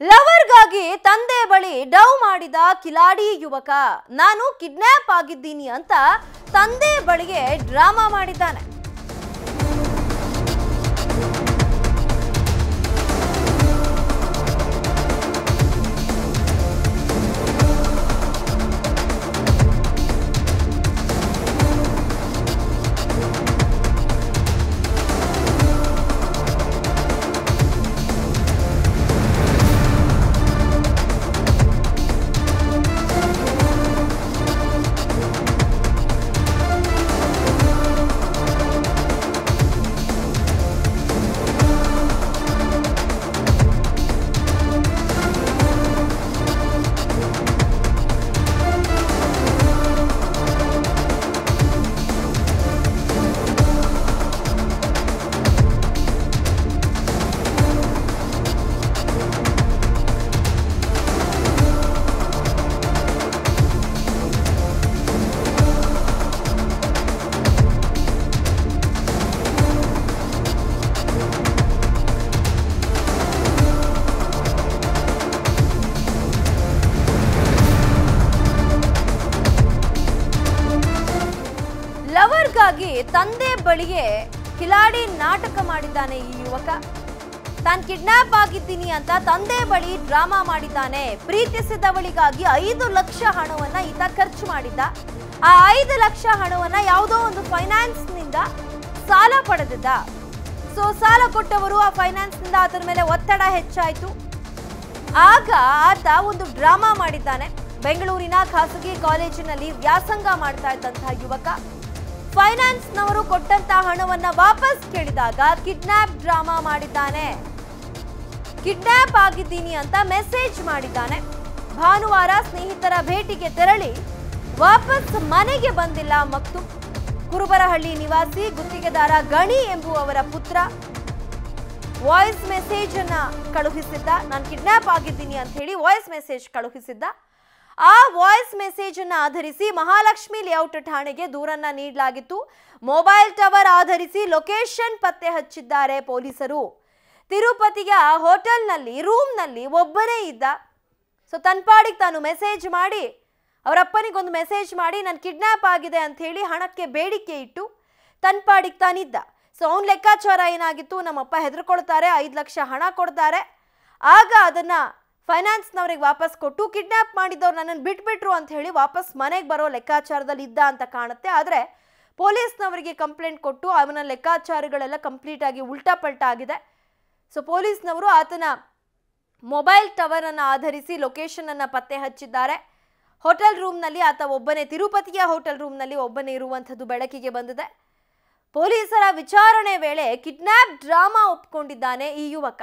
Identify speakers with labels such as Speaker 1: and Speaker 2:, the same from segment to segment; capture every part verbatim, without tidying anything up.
Speaker 1: ಲವರ್ಗಾಗಿ ತಂದೆ ಬಳಿ ಡವ್ ಮಾಡಿದ ಕಿಲಾಡಿ ಯುವಕ ನಾನು ಕಿಡ್ನಾಪ್ ಆಗಿದ್ದೀನಿ ಅಂತ ತಂದೆ ಬಳಿಗೆ ಡ್ರಾಮಾ ಮಾಡಿದ್ದಾನೆ. ಲವರ್ಗಾಗಿ ತಂದೆ ಬಳಿಗೆ ಕಿಲಾಡಿ ನಾಟಕ ಮಾಡಿದ್ದಾನೆ ಈ ಯುವಕ. ತಾನು ಕಿಡ್ನಾಪ್ ಆಗಿದ್ದೀನಿ ಅಂತ ತಂದೆ ಬಳಿ ಡ್ರಾಮಾ ಮಾಡಿದ್ದಾನೆ. ಪ್ರೀತಿಸಿದವಳಿಗಾಗಿ ಐದು ಲಕ್ಷ ಹಣವನ್ನ ಈತ ಖರ್ಚು ಮಾಡಿದ್ದ. ಆ ಐದು ಲಕ್ಷ ಹಣವನ್ನ ಯಾವುದೋ ಒಂದು ಫೈನಾನ್ಸ್ ನಿಂದ ಸಾಲ ಪಡೆದಿದ್ದ. ಸೊ ಸಾಲ ಕೊಟ್ಟವರು ಆ ಫೈನಾನ್ಸ್ ನಿಂದ ಆತನ ಮೇಲೆ ಒತ್ತಡ ಹೆಚ್ಚಾಯಿತು. ಆಗ ಆತ ಒಂದು ಡ್ರಾಮಾ ಮಾಡಿದ್ದಾನೆ. ಬೆಂಗಳೂರಿನ ಖಾಸಗಿ ಕಾಲೇಜಿನಲ್ಲಿ ವ್ಯಾಸಂಗ ಮಾಡ್ತಾ ಇದ್ದಂತಹ ಯುವಕ ಫೈನಾನ್ಸ್ ನವರು ಕೊಟ್ಟಂತ ಹಣವನ್ನ ವಾಪಸ್ ಕೇಳಿದಾಗ ಕಿಡ್ನಾಪ್ ಡ್ರಾಮಾ ಮಾಡಿದ್ದಾನೆ. ಕಿಡ್ನಾಪ್ ಆಗಿದ್ದೀನಿ ಅಂತ ಮೆಸೇಜ್ ಮಾಡಿದ್ದಾನೆ. ಭಾನುವಾರ ಸ್ನೇಹಿತರ ಭೇಟಿಗೆ ತೆರಳಿ ವಾಪಸ್ ಮನೆಗೆ ಬಂದಿಲ್ಲ ಮಕ್ತು. ಕುರುಬರಹಳ್ಳಿ ನಿವಾಸಿ ಗುತ್ತಿಗೆದಾರ ಗಣಿ ಎಂಬುವವರ ಪುತ್ರ ವಾಯ್ಸ್ ಮೆಸೇಜ್ ಅನ್ನ ಕಳುಹಿಸಿದ್ದ. ನಾನು ಕಿಡ್ನಾಪ್ ಆಗಿದ್ದೀನಿ ಅಂತ ಹೇಳಿ ವಾಯ್ಸ್ ಮೆಸೇಜ್ ಕಳುಹಿಸಿದ್ದ. ಆ ವಾಯ್ಸ್ ಮೆಸೇಜ್ ಅನ್ನು ಆಧರಿಸಿ ಮಹಾಲಕ್ಷ್ಮಿ ಲೇಔಟ್ ಠಾಣೆಗೆ ದೂರನ್ನ ನೀಡಲಾಗಿತ್ತು. ಮೊಬೈಲ್ ಟವರ್ ಆಧರಿಸಿ ಲೊಕೇಶನ್ ಪತ್ತೆ ಹಚ್ಚಿದ್ದಾರೆ ಪೊಲೀಸರು. ತಿರುಪತಿಯ ಹೋಟೆಲ್ನಲ್ಲಿ ರೂಮ್ನಲ್ಲಿ ಒಬ್ಬನೇ ಇದ್ದ. ಸೊ ತನ್ಪಾಡಿಗೆ ತಾನು ಮೆಸೇಜ್ ಮಾಡಿ ಅವರಪ್ಪನಿಗೊಂದು ಮೆಸೇಜ್ ಮಾಡಿ ನಾನು ಕಿಡ್ನಾಪ್ ಆಗಿದೆ ಅಂತ ಹೇಳಿ ಹಣಕ್ಕೆ ಬೇಡಿಕೆ ಇಟ್ಟು ತನ್ಪಾಡಿಗೆ ತಾನಿದ್ದ. ಸೊ ಅವನ ಲೆಕ್ಕಾಚಾರ ಏನಾಗಿತ್ತು, ನಮ್ಮಪ್ಪ ಹೆದರ್ಕೊಳ್ತಾರೆ, ಐದು ಲಕ್ಷ ಹಣ ಕೊಡ್ತಾರೆ, ಆಗ ಅದನ್ನ ಫೈನಾನ್ಸ್ನವ್ರಿಗೆ ವಾಪಸ್ ಕೊಟ್ಟು ಕಿಡ್ನಾಪ್ ಮಾಡಿದವ್ರು ನನ್ನನ್ನು ಬಿಟ್ಬಿಟ್ರು ಅಂತ ಹೇಳಿ ವಾಪಸ್ ಮನೆಗೆ ಬರೋ ಲೆಕ್ಕಾಚಾರದಲ್ಲಿ ಇದ್ದ ಅಂತ ಕಾಣುತ್ತೆ. ಆದರೆ ಪೊಲೀಸ್ನವರಿಗೆ ಕಂಪ್ಲೇಂಟ್ ಕೊಟ್ಟು ಅವನ ಲೆಕ್ಕಾಚಾರಗಳೆಲ್ಲ ಕಂಪ್ಲೀಟ್ ಆಗಿ ಉಲ್ಟಾ ಪಲ್ಟಾ ಆಗಿದೆ. ಸೊ ಪೊಲೀಸ್ನವರು ಆತನ ಮೊಬೈಲ್ ಟವರ್ ಅನ್ನು ಆಧರಿಸಿ ಲೊಕೇಶನ್ ಅನ್ನು ಪತ್ತೆ ಹಚ್ಚಿದ್ದಾರೆ. ಹೋಟೆಲ್ ರೂಮ್ನಲ್ಲಿ ಆತ ಒಬ್ಬನೇ, ತಿರುಪತಿಯ ಹೋಟೆಲ್ ರೂಮ್ನಲ್ಲಿ ಒಬ್ಬನೇ ಇರುವಂಥದ್ದು ಬೆಳಕಿಗೆ ಬಂದಿದೆ. ಪೊಲೀಸರ ವಿಚಾರಣೆ ವೇಳೆ ಕಿಡ್ನಾಪ್ ಡ್ರಾಮಾ ಒಪ್ಕೊಂಡಿದ್ದಾನೆ ಈ ಯುವಕ.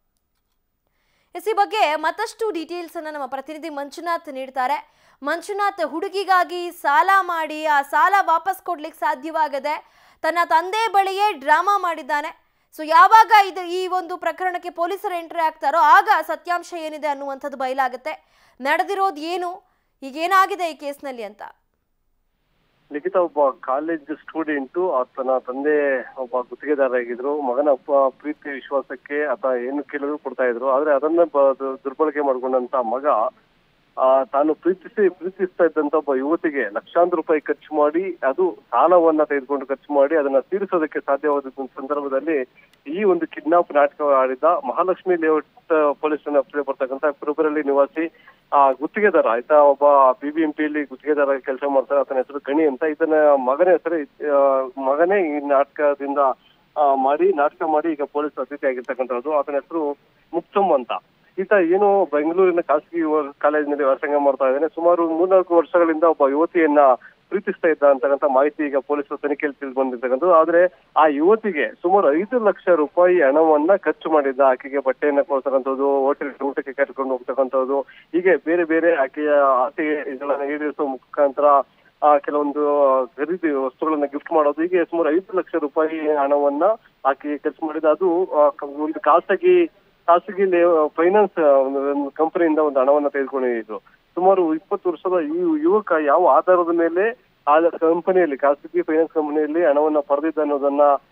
Speaker 1: ಈ ಬಗ್ಗೆ ಮತ್ತಷ್ಟು ಡೀಟೇಲ್ಸ್ ಅನ್ನು ನಮ್ಮ ಪ್ರತಿನಿಧಿ ಮಂಜುನಾಥ್ ನೀಡ್ತಾರೆ. ಮಂಜುನಾಥ್, ಹುಡುಗಿಗಾಗಿ ಸಾಲ ಮಾಡಿ ಆ ಸಾಲ ವಾಪಸ್ ಕೊಡ್ಲಿಕ್ಕೆ ಸಾಧ್ಯವಾಗದೆ ತನ್ನ ತಂದೆ ಬಳಿಯೇ ಡ್ರಾಮಾ ಮಾಡಿದ್ದಾನೆ. ಸೊ ಯಾವಾಗ ಇದು ಈ ಒಂದು ಪ್ರಕರಣಕ್ಕೆ ಪೊಲೀಸರು ಎಂಟ್ರಿ ಆಗ್ತಾರೋ ಆಗ ಸತ್ಯಾಂಶ ಏನಿದೆ ಅನ್ನುವಂಥದ್ದು ಬಯಲಾಗುತ್ತೆ. ನಡೆದಿರೋದು ಏನು, ಈಗೇನಾಗಿದೆ ಈ ಕೇಸ್ನಲ್ಲಿ ಅಂತ?
Speaker 2: ಲಿಖಿತ ಒಬ್ಬ ಕಾಲೇಜ್ ಸ್ಟೂಡೆಂಟು, ಆತನ ತಂದೆ ಒಬ್ಬ ಗುತ್ತಿಗೆದಾರ ಆಗಿದ್ರು. ಮಗನ ಪ್ರೀತಿ ವಿಶ್ವಾಸಕ್ಕೆ ಆತ ಏನು ಕೇಳಿದ್ರು ಕೊಡ್ತಾ ಇದ್ರು. ಆದ್ರೆ ಅದನ್ನ ದುರ್ಬಳಕೆ ಮಾಡ್ಕೊಂಡಂತ ಮಗ ಆ ತಾನು ಪ್ರೀತಿಸಿ ಪ್ರೀತಿಸ್ತಾ ಇದ್ದಂತ ಒಬ್ಬ ಯುವತಿಗೆ ಲಕ್ಷಾಂತರ ರೂಪಾಯಿ ಖರ್ಚು ಮಾಡಿ, ಅದು ಸಾಲವನ್ನ ತೆಗೆದುಕೊಂಡು ಖರ್ಚು ಮಾಡಿ ಅದನ್ನ ತೀರಿಸೋದಕ್ಕೆ ಸಾಧ್ಯವಾದ ಸಂದರ್ಭದಲ್ಲಿ ಈ ಒಂದು ಕಿಡ್ನಾಪ್ ನಾಟಕ ಆಡಿದ ಮಹಾಲಕ್ಷ್ಮಿ ಲೇಔಟ್ ಪೊಲೀಸ್ ಠಾಣೆ ಬರ್ತಕ್ಕಂಥ ಕುರುಬರಹಳ್ಳಿ ನಿವಾಸಿ ಆ ಗುತ್ತಿಗೆದಾರ ಆಯ್ತಾ, ಒಬ್ಬ ಬಿ ಬಿ ಎಂ ಪಿಯಲ್ಲಿ ಗುತ್ತಿಗೆದಾರ ಕೆಲಸ ಮಾಡ್ತಾರೆ. ಆತನ ಹೆಸರು ಗಣಿ ಅಂತ. ಇದನ್ನ ಮಗನ ಹೆಸರು ಮಗನೇ ಈ ನಾಟಕದಿಂದ ಮಾಡಿ ನಾಟಕ ಮಾಡಿ ಈಗ ಪೊಲೀಸ್ ಅತಿಥಿ ಆಗಿರ್ತಕ್ಕಂಥದ್ದು. ಆತನ ಹೆಸರು ಮುಕ್ತಮ್ ಅಂತ. ಈತ ಏನು ಬೆಂಗಳೂರಿನ ಖಾಸಗಿ ಕಾಲೇಜಿನಲ್ಲಿ ವ್ಯಾಸಂಗ ಮಾಡ್ತಾ ಇದ್ದಾನೆ. ಸುಮಾರು ಮೂರ್ನಾಲ್ಕು ವರ್ಷಗಳಿಂದ ಒಬ್ಬ ಯುವತಿಯನ್ನ ಪ್ರೀತಿಸ್ತಾ ಇದ್ದ ಅಂತಕ್ಕಂಥ ಮಾಹಿತಿ ಈಗ ಪೊಲೀಸರು ತನಿಖೆಯಲ್ಲಿ ತಿಳಿದು ಬಂದಿರ್ತಕ್ಕಂಥದ್ದು. ಆದ್ರೆ ಆ ಯುವತಿಗೆ ಸುಮಾರು ಐದು ಲಕ್ಷ ರೂಪಾಯಿ ಹಣವನ್ನ ಖರ್ಚು ಮಾಡಿದ್ದ. ಆಕೆಗೆ ಬಟ್ಟೆಯನ್ನ ಕೊಡ್ತಕ್ಕಂಥದ್ದು, ಹೋಟೆಲ್ ಊಟಕ್ಕೆ ಕರ್ಕೊಂಡು ಹೋಗ್ತಕ್ಕಂಥದ್ದು, ಹೀಗೆ ಬೇರೆ ಬೇರೆ ಆಕೆಯ ಆಸೆಗಳನ್ನ ಈಡೇರಿಸುವ ಮುಖಾಂತರ ಆ ಕೆಲವೊಂದು ಖರೀದಿ ವಸ್ತುಗಳನ್ನ ಗಿಫ್ಟ್ ಮಾಡೋದು, ಹೀಗೆ ಸುಮಾರು ಐದು ಲಕ್ಷ ರೂಪಾಯಿ ಹಣವನ್ನ ಆಕೆಗೆ ಖರ್ಚು ಮಾಡಿದ. ಅದು ಒಂದು ಖಾಸಗಿ ಖಾಸಗಿ ಫೈನಾನ್ಸ್ ಕಂಪನಿಯಿಂದ ಒಂದು ಹಣವನ್ನ ತೆಗೆದುಕೊಂಡಿದ್ರು. ಸುಮಾರು ಇಪ್ಪತ್ತು ವರ್ಷದ ಈ ಯುವಕ ಯಾವ ಆಧಾರದ ಮೇಲೆ ಆ ಕಂಪನಿಯಲ್ಲಿ ಖಾಸಗಿ ಫೈನಾನ್ಸ್ ಕಂಪನಿಯಲ್ಲಿ ಹಣವನ್ನ ಪಡೆದಿದ್ದ ಅನ್ನೋದನ್ನ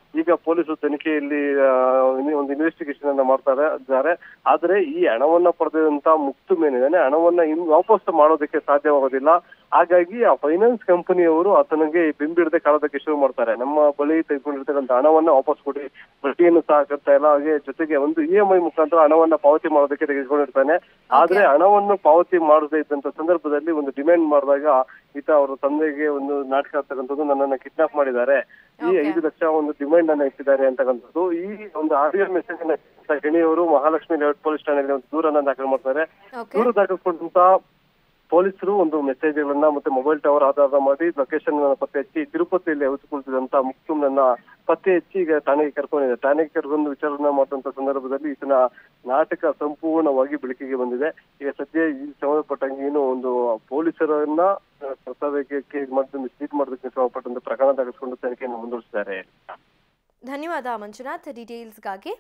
Speaker 2: ಈಗ ಪೊಲೀಸರು ತನಿಖೆಯಲ್ಲಿ ಒಂದು ಇನ್ವೆಸ್ಟಿಗೇಷನ್ ಅನ್ನ ಮಾಡ್ತಾರೆ ಇದ್ದಾರೆ. ಆದ್ರೆ ಈ ಹಣವನ್ನ ಪಡೆದಂತ ಮುಕ್ತು ಮೇನಿದಾನೆ ಹಣವನ್ನ ಇನ್ನು ವಾಪಸ್ ಮಾಡೋದಕ್ಕೆ ಸಾಧ್ಯವಾಗೋದಿಲ್ಲ. ಹಾಗಾಗಿ ಆ ಫೈನಾನ್ಸ್ ಕಂಪನಿಯವರು ಆತನಿಗೆ ಬಿಂಬಿಡದೆ ಕಾಳೋದಕ್ಕೆ ಶುರು ಮಾಡ್ತಾರೆ. ನಮ್ಮ ಬಳಿ ತೆಗೆದುಕೊಂಡಿರ್ತಕ್ಕಂಥ ಹಣವನ್ನ ವಾಪಸ್ ಕೊಡಿ, ಬಡ್ಡಿಯನ್ನು ಸಹ ಕಟ್ತಾ ಇಲ್ಲ, ಹಾಗೆ ಜೊತೆಗೆ ಒಂದು ಇ ಎಂ ಐ ಮುಖಾಂತರ ಹಣವನ್ನ ಪಾವತಿ ಮಾಡೋದಕ್ಕೆ ತೆಗೆದುಕೊಂಡಿರ್ತಾನೆ. ಆದ್ರೆ ಹಣವನ್ನು ಪಾವತಿ ಮಾಡದೇ ಇದ್ದಂತ ಸಂದರ್ಭದಲ್ಲಿ ಒಂದು ಡಿಮ್ಯಾಂಡ್ ಮಾಡಿದಾಗ ಈತ ಅವರ ತಂದೆಗೆ ಒಂದು ನಾಟಕ ಆಗ್ತಕ್ಕಂಥದ್ದು, ನನ್ನನ್ನ ಕಿಡ್ನಾಪ್ ಮಾಡಿದ್ದಾರೆ, ಈ ಐದು ಲಕ್ಷ ಒಂದು ಡಿಮ್ಯಾಂಡ್ ಅನ್ನ ಇಟ್ಟಿದ್ದಾರೆ ಅಂತಕ್ಕಂಥದ್ದು. ಈ ಒಂದು ಆಡಿಯೋ ಮೆಸೇಜ್ ಅನ್ನ ಗಣಿಯವರು ಮಹಾಲಕ್ಷ್ಮಿ ಲೇಔಟ್ ಪೊಲೀಸ್ ಠಾಣೆಯಲ್ಲಿ ಒಂದು ದೂರನ್ನ ದಾಖಲು ಮಾಡ್ತಾರೆ. ದೂರು ದಾಖಲಿಸಿಕೊಂಡಂತ ಪೊಲೀಸರು ಒಂದು ಮೆಸೇಜ್ಗಳನ್ನ ಮತ್ತೆ ಮೊಬೈಲ್ ಟವರ್ ಆಧಾರ ಮಾಡಿ ಲೊಕೇಶನ್ ಪತ್ತೆ ಹಚ್ಚಿ ತಿರುಪತಿಯಲ್ಲಿ ಅವತುಕೊಳ್ತಿದಂತ ಮುಕ್ತುಮ್ನನ್ನ ಪತ್ತೆ ಹಚ್ಚಿ ಈಗ ಠಾಣೆಗೆ ಕರ್ಕೊಂಡಿದೆ. ಠಾಣೆಗೆ ಕರ್ಕೊಂಡು ವಿಚಾರಣೆ ಮಾಡುವಂತ ಸಂದರ್ಭದಲ್ಲಿ ಈತನ ನಾಟಕ ಸಂಪೂರ್ಣವಾಗಿ ಬೆಳಕಿಗೆ ಬಂದಿದೆ. ಈಗ ಸದ್ಯ ಈ ಸಂಬಂಧಪಟ್ಟಂಗೆ ಏನು ಒಂದು ಪೊಲೀಸರನ್ನ ಕರ್ತವ್ಯಕ್ಕೆ ಮಾಡಿ ಮಿಸ್ಲೀಡ್ ಮಾಡೋದಕ್ಕೆ ಸಂಬಂಧಪಟ್ಟಂತ ಪ್ರಕರಣ ದಾಖಲಿಸಿಕೊಂಡು ತನಿಖೆಯನ್ನು ಮುಂದುವರಿಸಿದ್ದಾರೆ.
Speaker 1: ಧನ್ಯವಾದ ಮಂಜುನಾಥ್ ಡೀಟೇಲ್ಸ್ಗಾಗಿ.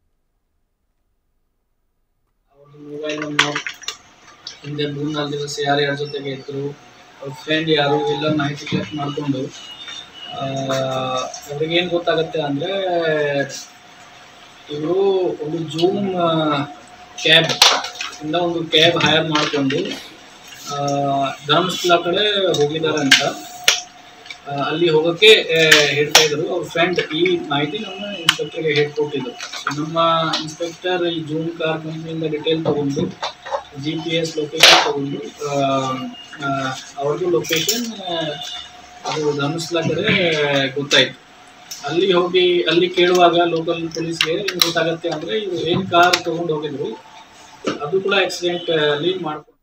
Speaker 3: ಹಿಂದೆ ಮೂರ್ನಾಲ್ಕು ದಿವಸ ಯಾರ್ಯಾರ ಜೊತೆಗೆ ಇದ್ರು, ಅವ್ರ ಫ್ರೆಂಡ್ ಯಾರು ಎಲ್ಲ ಮಾಹಿತಿ ಕಲೆಕ್ಟ್ ಮಾಡಿಕೊಂಡು ಅವ್ರಿಗೇನು ಗೊತ್ತಾಗುತ್ತೆ ಅಂದರೆ ಇವರು ಒಂದು ಜೂಮ್ ಕ್ಯಾಬ್ ಇಂದ ಒಂದು ಕ್ಯಾಬ್ ಹೈರ್ ಮಾಡಿಕೊಂಡು ಧರ್ಮಸ್ಥಳ ಕಡೆ ಹೋಗಿದ್ದಾರೆ ಅಂತ ಅಲ್ಲಿ ಹೋಗೋಕ್ಕೆ ಹೇಳ್ತಾ ಇದ್ರು. ಅವ್ರ ಫ್ರೆಂಡ್ ಈ ಮಾಹಿತಿ ನಮ್ಮ ಇನ್ಸ್ಪೆಕ್ಟರ್ಗೆ ಹೇಳ್ಕೊಟ್ಟಿದ್ರು. ಸೊ ನಮ್ಮ ಇನ್ಸ್ಪೆಕ್ಟರ್ ಈ ಜೂಮ್ ಕಾರ್ ಕಂಪ್ನಿಯಿಂದ ಡಿಟೇಲ್ ತಗೊಂಡು ಜಿ ಪಿ ಎಸ್ ಲೊಕೇಶನ್ ತಗೊಂಡು ಅವ್ರದ್ದು ಲೊಕೇಶನ್ ಅದು ಧರ್ಮಸ್ಥಳ ಕಡೆ ಗೊತ್ತಾಯಿತು. ಅಲ್ಲಿ ಹೋಗಿ ಅಲ್ಲಿ ಕೇಳುವಾಗ ಲೋಕಲ್ ಪೊಲೀಸ್ಗೆ ಏನು ಗೊತ್ತಾಗುತ್ತೆ ಅಂದರೆ ಇವರು ಏನು ಕಾರ್ ತೊಗೊಂಡು ಹೋಗಿದ್ರು ಅದು ಕೂಡ ಆಕ್ಸಿಡೆಂಟ್ ಅಲ್ಲಿ ಮಾಡ್ಕೊಂಡು